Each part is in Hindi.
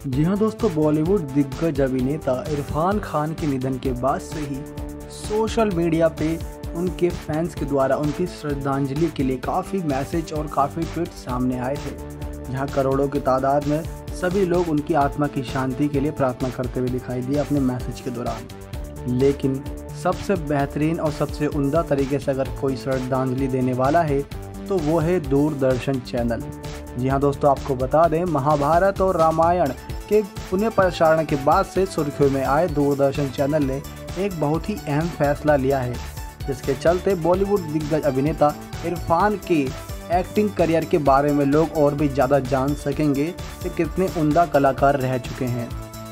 जी हाँ दोस्तों, बॉलीवुड दिग्गज अभिनेता इरफान खान के निधन के बाद से ही सोशल मीडिया पे उनके फैंस के द्वारा उनकी श्रद्धांजलि के लिए काफ़ी मैसेज और काफ़ी ट्वीट सामने आए थे, जहां करोड़ों की तादाद में सभी लोग उनकी आत्मा की शांति के लिए प्रार्थना करते हुए दिखाई दिए अपने मैसेज के दौरान। लेकिन सबसे बेहतरीन और सबसे उम्दा तरीके से अगर कोई श्रद्धांजलि देने वाला है तो वो है दूरदर्शन चैनल। जी हाँ दोस्तों, आपको बता दें, महाभारत और रामायण के पुनः प्रसारण के बाद से सुर्खियों में आए दूरदर्शन चैनल ने एक बहुत ही अहम फैसला लिया है, जिसके चलते बॉलीवुड दिग्गज अभिनेता इरफान के एक्टिंग करियर के बारे में लोग और भी ज़्यादा जान सकेंगे कि कितने उम्दा कलाकार रह चुके हैं।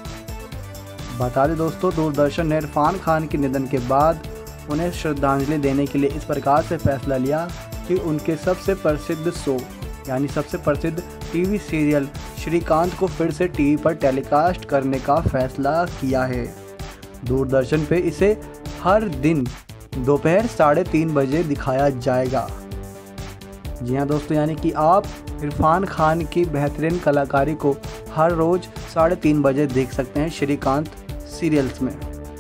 बता दें दोस्तों, दूरदर्शन ने इरफान खान के निधन के बाद उन्हें श्रद्धांजलि देने के लिए इस प्रकार से फैसला लिया कि उनके सबसे प्रसिद्ध शो यानी सबसे प्रसिद्ध टीवी सीरियल श्रीकांत को फिर से टीवी पर टेलीकास्ट करने का फैसला किया है। दूरदर्शन पे इसे हर दिन दोपहर 3:30 बजे दिखाया जाएगा। जी हाँ दोस्तों, यानी कि आप इरफान खान की बेहतरीन कलाकारी को हर रोज़ 3:30 बजे देख सकते हैं श्रीकांत सीरियल्स में।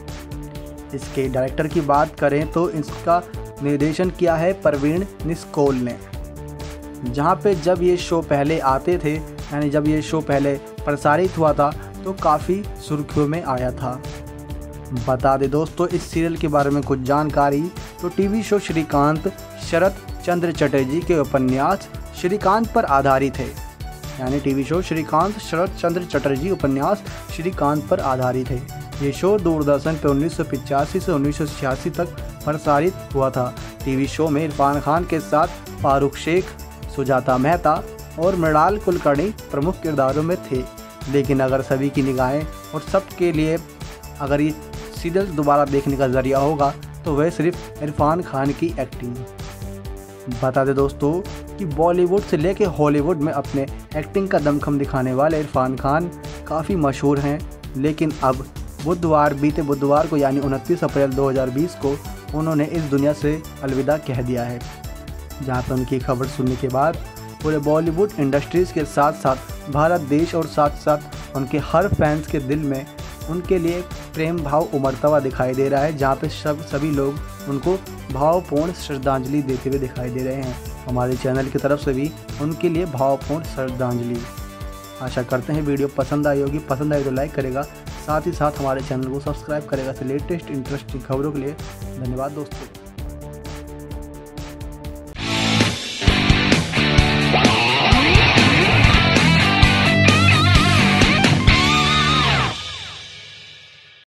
इसके डायरेक्टर की बात करें तो इसका निर्देशन किया है प्रवीण निस्कोल ने। जहाँ पे जब ये शो पहले आते थे, यानी जब ये शो पहले प्रसारित हुआ था तो काफ़ी सुर्खियों में आया था। बता दें दोस्तों, इस सीरियल के बारे में कुछ जानकारी। तो टीवी शो श्रीकांत शरत चंद्र चटर्जी के उपन्यास श्रीकांत पर आधारित है। यानी टीवी शो श्रीकांत शरत चंद्र चटर्जी उपन्यास श्रीकांत पर आधारित है। ये शो दूरदर्शन पे 1985 से 1986 तक प्रसारित हुआ था। टीवी शो में इरफान खान के साथ फारूक शेख, सुजाता मेहता और मृणाल कुलकर्णी प्रमुख किरदारों में थे। लेकिन अगर सभी की निगाहें और सबके लिए अगर ये सीरियल दोबारा देखने का ज़रिया होगा तो वह सिर्फ इरफान खान की एक्टिंग। बता दें दोस्तों कि बॉलीवुड से लेकर हॉलीवुड में अपने एक्टिंग का दमखम दिखाने वाले इरफान खान काफ़ी मशहूर हैं। लेकिन अब बीते बुधवार को यानी 29 अप्रैल 2020 को उन्होंने इस दुनिया से अलविदा कह दिया है। जहाँ पर उनकी खबर सुनने के बाद पूरे बॉलीवुड इंडस्ट्रीज़ के साथ साथ भारत देश और साथ साथ उनके हर फैंस के दिल में उनके लिए प्रेम भाव उमड़ता हुआ दिखाई दे रहा है। जहाँ पे सभी लोग उनको भावपूर्ण श्रद्धांजलि देते हुए दिखाई दे रहे हैं। हमारे चैनल की तरफ से भी उनके लिए भावपूर्ण श्रद्धांजलि। आशा करते हैं वीडियो पसंद आई होगी। पसंद आई तो लाइक करेगा, साथ ही साथ हमारे चैनल को सब्सक्राइब करेगा। लेटेस्ट इंटरेस्टिंग खबरों के लिए धन्यवाद दोस्तों।